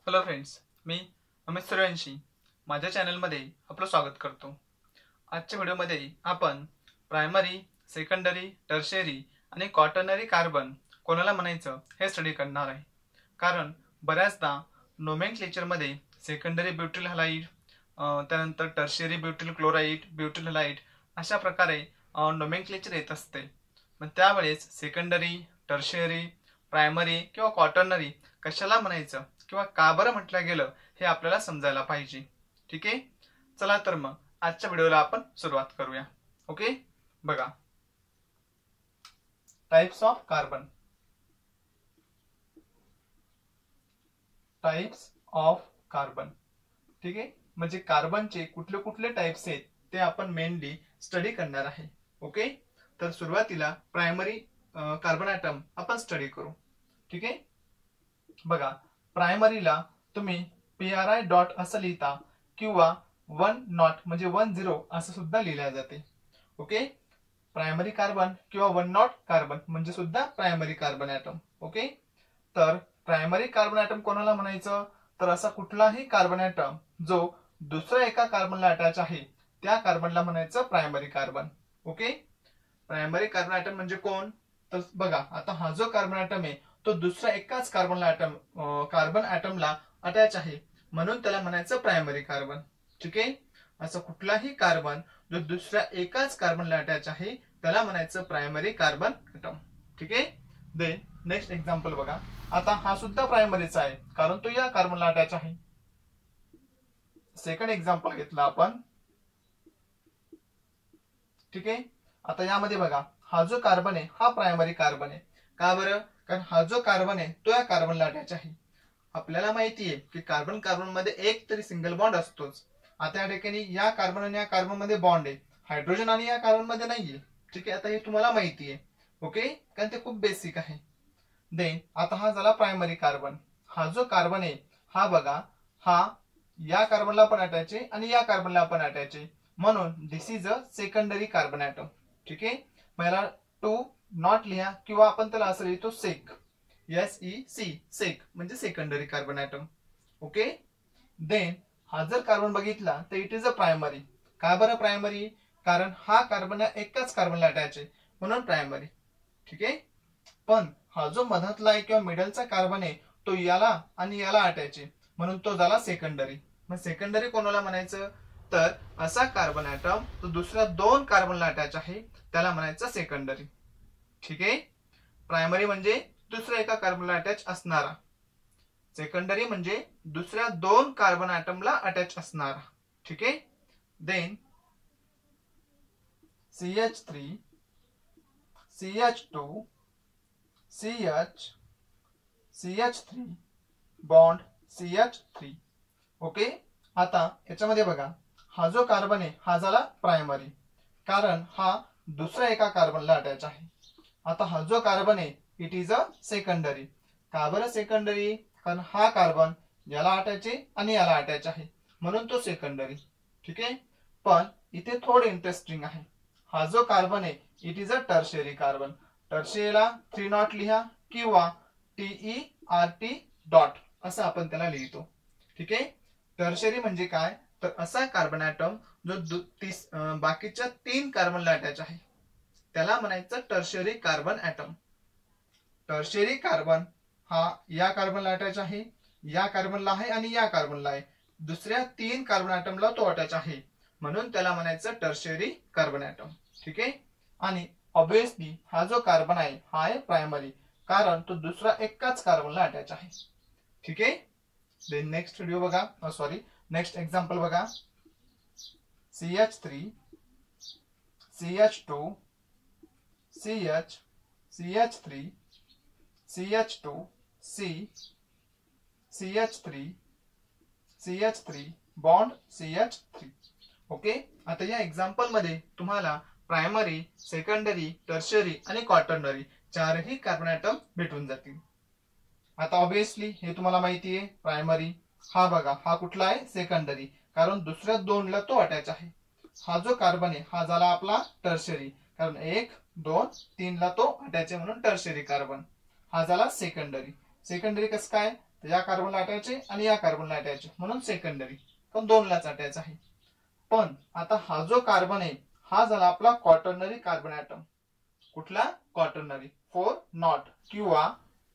Hello friends, मी अमित सूर्यवंशी माझ्या चॅनलमध्ये आपलं स्वागत करतो। आजच्या व्हिडिओमध्ये आपण प्रायमरी, सेकंडरी, टर्शियरी आणि क्वाटर्नरी कार्बन कोणाला म्हणायचं हे स्टडी करणार आहे। कारण बऱ्याचदा नोमेनक्लेचरमध्ये सेकंडरी ब्युटिल हलाइड, त्यानंतर tertiary butyl chloride, butyl halide अशा प्रकारे नोमेनक्लेचर येत असते। मग त्यावेळेस सेकंडरी, टर्शियरी, प्रायमरी किंवा क्वाटर्नरी कशाला म्हणायचं किंवा का बरं म्हटलं गेलं हे आपल्याला समजायला पाहिजे। ठीक आहे, चला तर मग आजच्या व्हिडिओला आपण सुरुवात करूया। ओके, बघा types of carbon. Types of carbon, ठीक आहे, म्हणजे कार्बनचे कुठले कुठले टाइप्स आहेत ते आपण मेनली स्टडी करणार आहे। ओके, तर सुरुवातीला प्रायमरी कार्बन ॲटम आपण स्टडी करू। ठीक आहे, बघा प्रायमरीला तुम्ही PRI डॉट असं लिहिता किंवा 1 म्हणजे 10 असं सुद्धा लिहिल्या जाते। ओके, प्रायमरी कार्बन किंवा 1 कार्बन म्हणजे सुद्धा प्रायमरी कार्बन ॲटम। ओके, तर प्रायमरी कार्बन ॲटम कोणाला म्हणायचं तर असा कुठलाही कार्बन ॲटम जो दुसऱ्या एका कार्बनला अटॅच आहे त्या कार्बनला म्हणायचं primary carbon. Okay, primary carbon atom म्हणजे कोण तर बघा आता हा जो कार्बन ॲटम आहे तो दुसऱ्या एकाच कार्बन ॲटमला अटॅच आहे म्हणून त्याला म्हणायचं प्रायमरी कार्बन। ठीक आहे, असं कुठलाही कार्बन जो दुसऱ्या एकाच कार्बनला अटॅच आहे त्याला म्हणायचं प्रायमरी कार्बन ॲटम। ठीक आहे, देन नेक्स्ट एक्झाम्पल बघा, आता हा सुद्धा प्रायमरीचा आहे कारण तो या कार्बनला अटॅच आहे। सेकंड एक्झाम्पल घेतला आपण। ठीक आहे, आता यामध्ये बघा हा जो कार्बन आहे हा प्रायमरी कार्बन आहे। का बरं, कारण हा जो कार्बन आहे तो या कार्बनला अटॅच आहे। आपल्याला माहिती आहे की कार्बन कार्बन मध्ये एक तरी सिंगल बॉन्ड असतोच। आता या ठिकाणी या कार्बन आणि या कार्बन मध्ये बॉन्ड आहे, हायड्रोजन आणि या कार्बन मध्ये नाहीये। ठीक आहे, आता हे तुम्हाला माहिती आहे। ओके, कारण ते खूप बेसिक आहे। देन आता हा झाला प्रायमरी कार्बन। हा जो कार्बन आहे हा बघा हा या कार्बनला पण अटॅच आहे आणि या कार्बनला पण अटॅच आहे म्हणून this is a secondary carbon atom. ठीक आहे, मला टू नॉट लिहा किंवा आपण त्याला असं लिहितो सेक, SEC, सेक म्हणजे secondary carbon atom. Okay, then हा जर कार्बन बघितला तर इट इज अ प्रायमरी। का बरं प्रायमरी, कारण हा कार्बन एकाच कार्बनला अटॅच आहे म्हणून प्रायमरी। ठीक आहे, पण हा जो मधातला आहे किंवा मिडलचा कार्बन आहे तो याला आणि याला अटॅच आहे म्हणून तो झाला सेकंडरी। मग सेकंडरी कोणाला म्हणायचं तर असा कार्बन ॲटम तो दुसऱ्या 2 कार्बनला अटॅच आहे त्याला म्हणायचं सेकंडरी। ठीक आहे, प्रायमरी म्हणजे दुसऱ्या एका कार्बनला अटॅच असणारा, सेकंडरी म्हणजे दुसऱ्या 2 कार्बन ॲटमला अटॅच असणारा। ठीक आहे, then CH3, CH2, CH, CH3 bond CH3। Okay, आता याच्यामध्ये बघा हा जो कार्बन आहे हा झाला प्रायमरी कारण हा दुसऱ्या एका कार्बनला अटॅच आहे। आता हा जो कार्बन आहे इट इज अ सेकंडरी। का बरं सेकंडरी, कारण हा कार्बन याला अटॅच आहे आणि याला अटॅच आहे म्हणून तो सेकंडरी। ठीक आहे, पण इथे थोडं इंटरेस्टिंग आहे, हा जो कार्बन आहे it is a tertiary carbon. टर्शियरीला 3 नॉट लिहा किंवा TERT डॉट असं आपण त्याला लिहितो। ठीक आहे, टर्शियरी म्हणजे काय तर असा कार्बन ॲटम जो बाकीच्या 3 कार्बनला अटॅच आहे त्याला म्हणायचं tertiary carbon atom. Tertiary carbon हा या कार्बनला अटॅच आहे, या कार्बनला आहे आणि या कार्बनला आहे, दुसऱ्या 3 कार्बन ॲटमला तो अटॅच आहे म्हणून त्याला म्हणायचं टर्शियरी कार्बन ॲटम। ठीक आहे, आणि ऑब्वियसली हा जो कार्बन आहे हा आहे प्रायमरी कारण तो दुसरा एकाच कार्बनला अटॅच आहे। ठीक आहे, देन नेक्स्ट व्हिडिओ बघा, नेक्स्ट एक्झाम्पल बघा, CH3, CH2, CH, CH3, CH2, C, CH3, CH3 bond CH3। Okay, आता या एक्झाम्पल मध्ये तुम्हाला प्रायमरी, सेकंडरी, टर्शियरी आणि क्वाटर्नरी चारही कार्बन ॲटम भेटून जातील। आता ऑब्वियसली हे तुम्हाला माहिती आहे प्रायमरी हा बघा हा कुठला आहे सेकंडरी कारण दुसऱ्या 2ला तो अटॅच आहे। हा जो कार्बन आहे हा झाला आपला टर्शियरी कारण 1, 2, 3ला तो अटॅच आहे म्हणून टर्शियरी कार्बन। हा झाला सेकंडरी। सेकंडरी कसं काय या कार्बनला अटॅच आणि या कार्बनला अटॅच म्हणून सेकंडरी, पण दोनलाच अटॅच आहे. पण आता हा जो कार्बन आहे हा झाला आपला क्वाटर्नरी कार्बन ऍटम. कुठला? क्वाटर्नरी, 4 नॉट, किंवा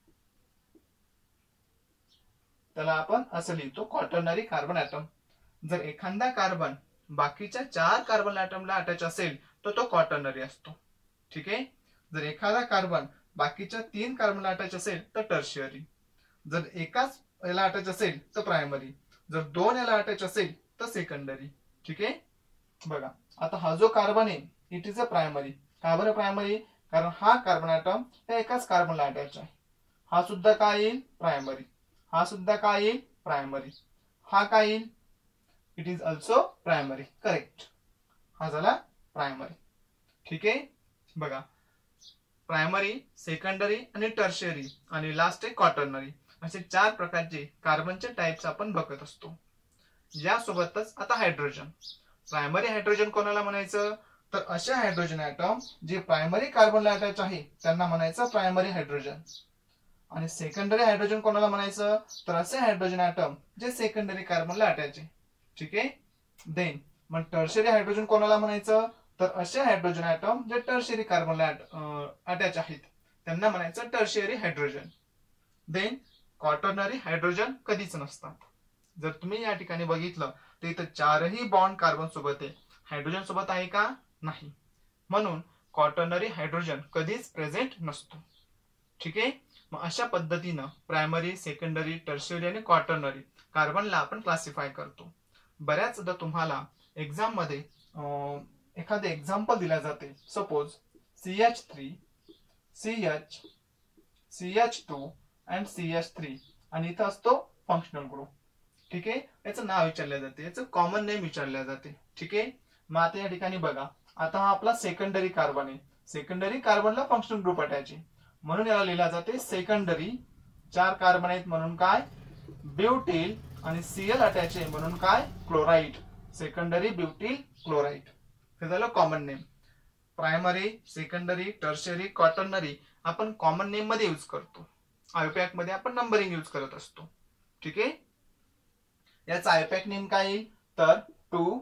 त्याला आपण असं लिहितो क्वाटर्नरी कार्बन ऍटम. जर एखादा कार्बन बाकीच्या 4 कार्बन ऍटमला अटॅच असेल तर तो क्वाटर्नरी असतो. ठीक आहे. जर एखादा कार्बन बाकीच्या 3 कार्बनला अटॅच असेल तर टर्शियरी. जर एकाच याला अटॅच असेल तर प्रायमरी. जर 2 याला अटॅच असेल तर सेकंडरी. ठीक आहे. बघा आता हा जो कार्बन आहे इट इज अ प्रायमरी. का बरं प्रायमरी? कारण हा कार्बन ऍटम त्या एकाच कार्बनला अटॅच आहे. हा सुद्धा काय येईल? प्रायमरी. हा सुद्धा काय येईल? प्रायमरी. हा काय येईल? It is also primary. Correct. हा झाला प्रायमरी. ठीक आहे. बघा प्रायमरी, सेकंडरी आणि टर्शियरी आणि लास्ट आहे क्वाटर्नरी, असे 4 प्रकारचे कार्बनचे टाइप्स आपण बघत असतो. यासोबतच आता हायड्रोजन. प्रायमरी हायड्रोजन कोणाला म्हणायचं? तर अशा हायड्रोजन ऍटम जे प्रायमरी कार्बनला अटॅच आहे त्यांना म्हणायचं प्रायमरी हायड्रोजन. आणि सेकंडरी हायड्रोजन कोणाला म्हणायचं? तर असे हायड्रोजन ॲटम जे सेकंडरी कार्बनला अटॅच आहे. ठीक आहे. देन मग टर्शियरी हायड्रोजन कोणाला म्हणायचं? तर असे हायड्रोजन ॲटम जे टर्शियरी कार्बनला अटॅच आहेत त्यांना म्हणायचं tertiary hydrogen. Then quaternary hydrogen कधीच नसतात. जर तुम्ही या ठिकाणी बघितलं तर इथं 4ही बॉन्ड कार्बन सोबत आहे, हायड्रोजन सोबत आहे का? नाही. म्हणून क्वाटर्नरी हायड्रोजन कधीच प्रेझेंट नसतो. ठीक आहे. मग अशा पद्धतीनं प्रायमरी, सेकंडरी, टर्शियरी आणि क्वाटर्नरी कार्बनला आपण क्लासिफाय करतो. बऱ्याचदा तुम्हाला एक्झाम मध्ये एखादे एक्झाम्पल दिला जाते. Suppose CH3, CH, CH2 and CH3 आणि इथं असतो फंक्शनल ग्रुप. ठीक आहे. याचं नाव विचारलं जाते, याचं कॉमन नेम विचारलं जाते. ठीक आहे. मग आता या ठिकाणी बघा आता हा आपला सेकंडरी कार्बन आहे. सेकंडरी कार्बनला फंक्शनल ग्रुप अटॅच आहे म्हणून याला लिहिला जाते सेकंडरी. 4 कार्बन आहेत म्हणून काय? ब्युटील. आणि Cl अटॅच आहे म्हणून काय? क्लोराइड. Secondary butyl chloride. हे झालं common name. Primary, secondary, tertiary, quaternary आपण कॉमन नेम मध्ये यूज करतो. आयपॅक मध्ये आपण नंबरिंग यूज करत असतो. ठीक आहे. याचा आयपॅक नेम काय येईल? तर 2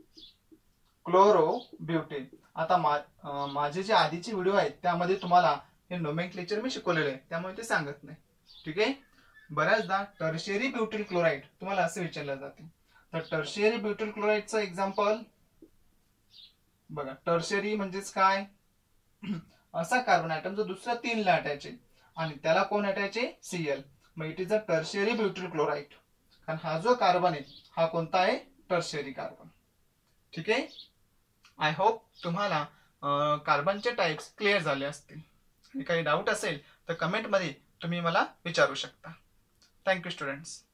क्लोरो ब्युटील. आता माझे जे आधीचे व्हिडिओ आहेत त्यामध्ये तुम्हाला हे नोमेनक्लेचर मी शिकवलेलं आहे त्यामुळे ते सांगत नाही. ठीक आहे. बऱ्याचदा टर्शियरी ब्युटील क्लोराइड तुम्हाला असे विचारले जाते. तर टर्शियरी ब्युटील क्लोराइडचं एक्झाम्पल बघा. टर्शियरी म्हणजेच काय? असा कार्बन ॲटम जो दुसऱ्या 3 ला अटॅच आहे आणि त्याला कोण अटॅच आहे? Cl. मग it is a tertiary butyl chloride. कारण हा जो कार्बन आहे हा कोणता आहे? Tertiary carbon. ठीक आहे. आय होप तुम्हाला कार्बनचे टाइप्स क्लिअर झाले असतील. काही डाऊट असेल तर कमेंट मध्ये तुम्ही मला विचारू शकता. Thank you students.